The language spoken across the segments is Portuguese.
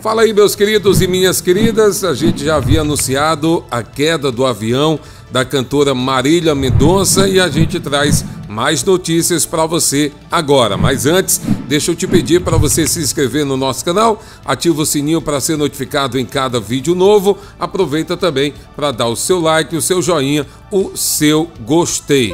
Fala aí, meus queridos e minhas queridas, a gente já havia anunciado a queda do avião da cantora Marília Mendonça e a gente traz mais notícias para você agora. Mas antes, deixa eu te pedir para você se inscrever no nosso canal, ativa o sininho para ser notificado em cada vídeo novo, aproveita também para dar o seu like, o seu joinha, o seu gostei.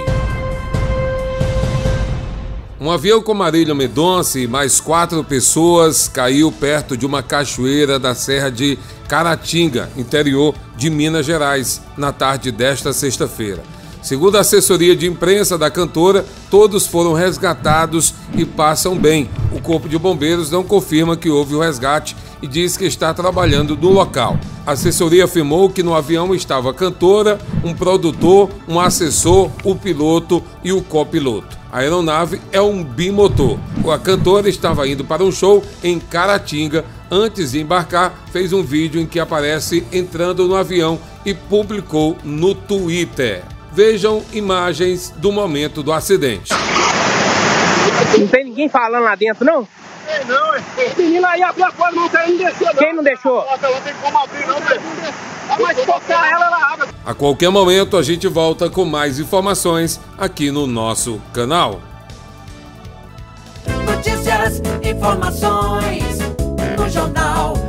Um avião com Marília Mendonça e mais 4 pessoas caiu perto de uma cachoeira da Serra de Caratinga, interior de Minas Gerais, na tarde desta sexta-feira. Segundo a assessoria de imprensa da cantora, todos foram resgatados e passam bem. O Corpo de Bombeiros não confirma que houve o resgate e diz que está trabalhando no local. A assessoria afirmou que no avião estava a cantora, um produtor, um assessor, o piloto e o copiloto. A aeronave é um bimotor. A cantora estava indo para um show em Caratinga. Antes de embarcar, fez um vídeo em que aparece entrando no avião e publicou no Twitter. Vejam imagens do momento do acidente. Não tem ninguém falando lá dentro, não? Tem não, é. Menina aí abriu a porta, não tem ninguém descer. Quem não deixou? Não tem como abrir, não, velho. Mas tocar ela abre. A qualquer momento a gente volta com mais informações aqui no nosso canal. Notícias, informações no Jornal